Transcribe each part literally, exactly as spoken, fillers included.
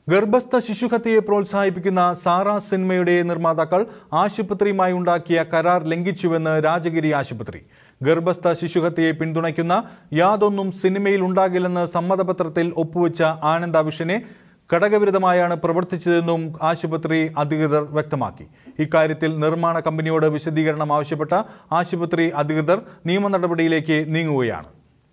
ഗർഭസ്ഥ ശിശുഹത്യയെ പ്രോത്സാഹിപ്പിക്കുന്ന സാറ സിനിമയുടെ നിർമ്മാതാക്കൾ ആശുപത്രിയുമായി ഉണ്ടാക്കിയ കരാർ ലംഘിച്ചുവെന്ന് രാജഗിരി ആശുപത്രി. ഗർഭസ്ഥ ശിശുഹത്യയെ പിന്തുണയ്ക്കുന്ന യാതൊന്നും സിനിമയിൽ ഉണ്ടാകില്ലെന്ന് സമ്മതപത്രത്തിൽ ഒപ്പുവെച്ച ആനന്ദ വിഷനെ ഘടകവിരുദ്ധമായാണ് പ്രവർത്തിച്ചതെന്നും ആശുപത്രി അധികൃതർ വ്യക്തമാക്കി. ഇക്കാര്യത്തിൽ നിർമ്മാണ കമ്പനിയോട് വിശദീകരണം ആവശ്യപ്പെട്ട ആശുപത്രി അധികൃതർ നിയമ നടപടിയിലേക്ക് നീങ്ങുകയാണ്.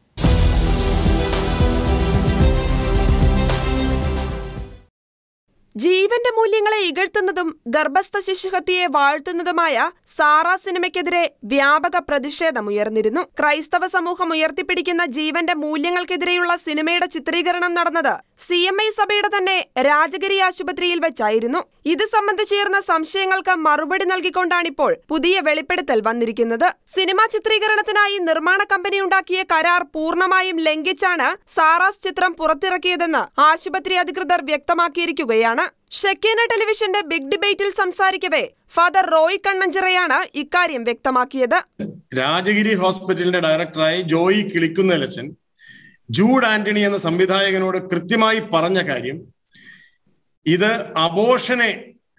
ജീവന്റെ മൂല്യങ്ങളെ ഇകഴ്ത്തുന്നതും ഗർഭസ്ഥ ശിശുഹത്യയെ വാഴ്ത്തുന്നതുമായ സാറ സിനിമയ്ക്കെതിരെ വ്യാപക പ്രതിഷേധമുയർന്നിരുന്നു. ക്രൈസ്തവ സമൂഹം ഉയർത്തിപ്പിടിക്കുന്ന ജീവന്റെ മൂല്യങ്ങൾക്കെതിരെയുള്ള സിനിമയുടെ ചിത്രീകരണം നടന്നത് സി എം ഐ സഭയുടെ തന്നെ രാജഗിരി ആശുപത്രിയിൽ വെച്ചായിരുന്നു. ഇത് സംബന്ധിച്ചുയർന്ന സംശയങ്ങൾക്ക് മറുപടി നൽകിക്കൊണ്ടാണിപ്പോൾ പുതിയ വെളിപ്പെടുത്തൽ വന്നിരിക്കുന്നത്. സിനിമാ ചിത്രീകരണത്തിനായി നിർമ്മാണ കമ്പനി ഉണ്ടാക്കിയ കരാർ പൂർണ്ണമായും ലംഘിച്ചാണ് സാറാസ് ചിത്രം പുറത്തിറക്കിയതെന്ന് ആശുപത്രി അധികൃതർ വ്യക്തമാക്കിയിരിക്കുകയാണ്. ഷെക്കേന ടെലിവിഷന്റെ ബിഗ് ഡിബേറ്റിൽ സംസാരിക്കവേ ഫാദർ റോയ് കണ്ണഞ്ചിറയാണ് ഇക്കാര്യം വ്യക്തമാക്കിയത്. രാജഗിരി ഹോസ്പിറ്റലിന്റെ ഡയറക്ടറായി ജോയി കിളിക്കുന്നേലച്ചൻ ജൂഡ് ആന്റണി എന്ന സംവിധായകനോട് കൃത്യമായി പറഞ്ഞ കാര്യം, ഇത് അബോർഷനെ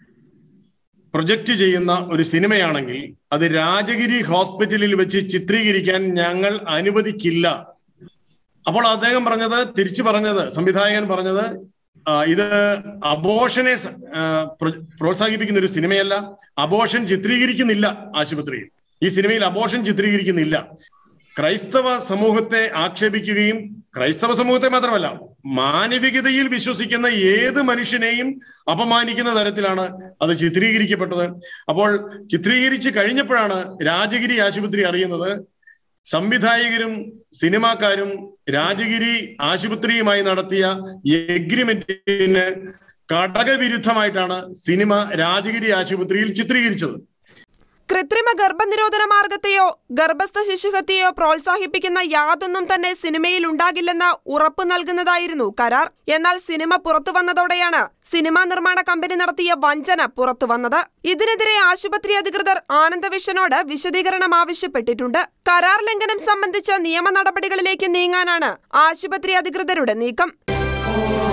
പ്രൊജക്റ്റ് ചെയ്യുന്ന ഒരു സിനിമയാണെങ്കിൽ അത് രാജഗിരി ഹോസ്പിറ്റലിൽ വെച്ച് ചിത്രീകരിക്കാൻ ഞങ്ങൾ അനുവദിക്കില്ല. അപ്പോൾ അദ്ദേഹം പറഞ്ഞത്, തിരിച്ചു പറഞ്ഞത്, സംവിധായകൻ പറഞ്ഞത്, ഇത് അബോർഷനെ പ്രോത്സാഹിപ്പിക്കുന്ന ഒരു സിനിമയല്ല, അബോർഷൻ ചിത്രീകരിക്കുന്നില്ല ആശുപത്രിയിൽ, ഈ സിനിമയിൽ അബോർഷൻ ചിത്രീകരിക്കുന്നില്ല. ക്രൈസ്തവ സമൂഹത്തെ ആക്ഷേപിക്കുകയും, ക്രൈസ്തവ സമൂഹത്തെ മാത്രമല്ല മാനവികതയിൽ വിശ്വസിക്കുന്ന ഏത് മനുഷ്യനെയും അപമാനിക്കുന്ന തരത്തിലാണ് അത് ചിത്രീകരിക്കപ്പെട്ടത്. അപ്പോൾ ചിത്രീകരിച്ച് കഴിഞ്ഞപ്പോഴാണ് രാജഗിരി ആശുപത്രി അറിയുന്നത് സംവിധായകരും സിനിമാക്കാരും രാജഗിരി ആശുപത്രിയുമായി നടത്തിയ എഗ്രിമെന്റിന് ഘടകവിരുദ്ധമായിട്ടാണ് സിനിമ രാജഗിരി ആശുപത്രിയിൽ ചിത്രീകരിച്ചത്. കൃത്രിമ ഗർഭനിരോധന മാർഗത്തെയോ ഗർഭസ്ഥ ശിശുഹത്യയോ പ്രോത്സാഹിപ്പിക്കുന്ന യാതൊന്നും തന്നെ സിനിമയിൽ ഉണ്ടാകില്ലെന്ന് ഉറപ്പു നൽകുന്നതായിരുന്നു കരാർ. എന്നാൽ സിനിമ പുറത്തു വന്നതോടെയാണ് സിനിമാ നിർമ്മാണ കമ്പനി നടത്തിയ വഞ്ചന പുറത്തു വന്നത്. ഇതിനെതിരെ ആശുപത്രി അധികൃതർ ആനന്ദ വിഷനോട് വിശദീകരണം ആവശ്യപ്പെട്ടിട്ടുണ്ട്. കരാർ ലംഘനം സംബന്ധിച്ച നിയമ നടപടികളിലേക്ക് നീങ്ങാനാണ് ആശുപത്രി അധികൃതരുടെ നീക്കം.